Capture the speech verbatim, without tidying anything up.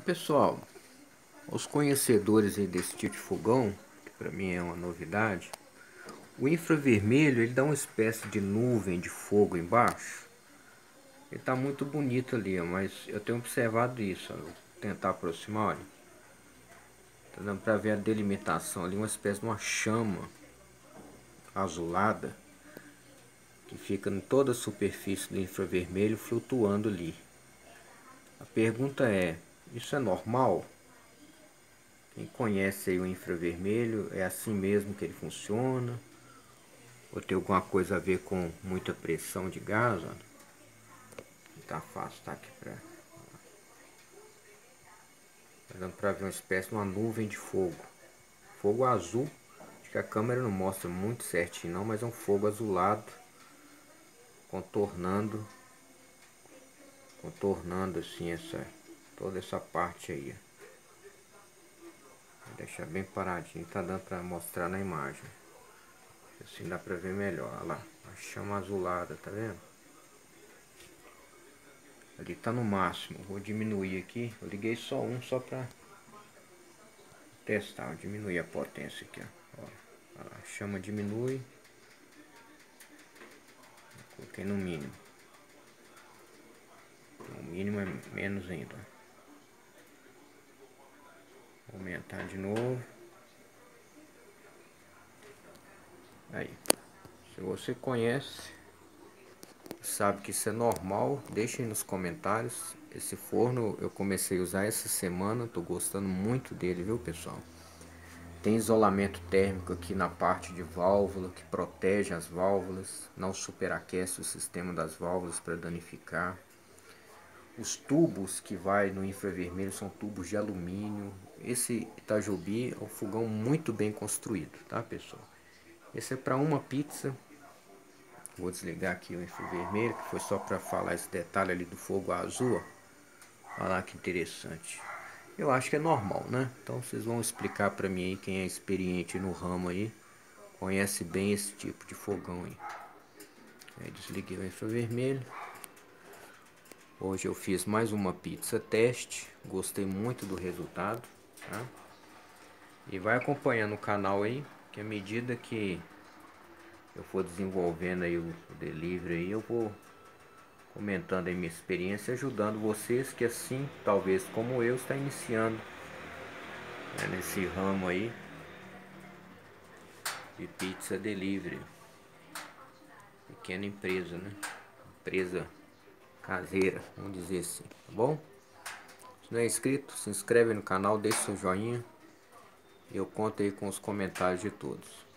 Pessoal, os conhecedores aí desse tipo de fogão, que para mim é uma novidade, o infravermelho ele dá uma espécie de nuvem de fogo embaixo. Ele tá muito bonito ali, ó, mas eu tenho observado isso. Ó, vou tentar aproximar, olha. Tá dando para ver a delimitação ali, uma espécie de uma chama azulada que fica em toda a superfície do infravermelho flutuando ali. A pergunta é, isso é normal? Quem conhece aí o infravermelho, é assim mesmo que ele funciona? Ou tem alguma coisa a ver com muita pressão de gás? Ó? Tá fácil, tá aqui pra... Tá dando pra ver uma espécie de uma nuvem de fogo. Fogo azul. Acho que a câmera não mostra muito certinho não, mas é um fogo azulado. Contornando. Contornando assim essa... Toda essa parte aí. Vou deixar bem paradinho. Tá dando pra mostrar na imagem. Assim dá pra ver melhor. Olha lá. A chama azulada, tá vendo? Ali tá no máximo. Vou diminuir aqui. Eu liguei só um só pra testar. Vou diminuir a potência aqui, ó. Ó, a chama diminui. Coloquei no mínimo. O mínimo é menos ainda. Vou aumentar de novo. Aí. Se você conhece, sabe que isso é normal, deixem nos comentários. Esse forno eu comecei a usar essa semana. Tô gostando muito dele, viu, pessoal? Tem isolamento térmico aqui na parte de válvula, que protege as válvulas, não superaquece o sistema das válvulas para danificar. Os tubos que vai no infravermelho são tubos de alumínio. Esse Itajobi é um fogão muito bem construído, tá, pessoal? Esse é para uma pizza. Vou desligar aqui o infravermelho, que foi só para falar esse detalhe ali do fogo azul. Olha lá que interessante. Eu acho que é normal, né? Então vocês vão explicar para mim aí, quem é experiente no ramo aí, conhece bem esse tipo de fogão aí. Aí desliguei o infravermelho. Hoje eu fiz mais uma pizza teste, gostei muito do resultado, tá? E vai acompanhando o canal aí, que à medida que eu for desenvolvendo aí o delivery aí, eu vou comentando aí minha experiência, ajudando vocês que assim, talvez como eu, está iniciando, né, nesse ramo aí de pizza delivery. Pequena empresa, né? Empresa caseira, vamos dizer assim, tá bom? Se não é inscrito, se inscreve no canal, deixa seu joinha. Eu conto aí com os comentários de todos.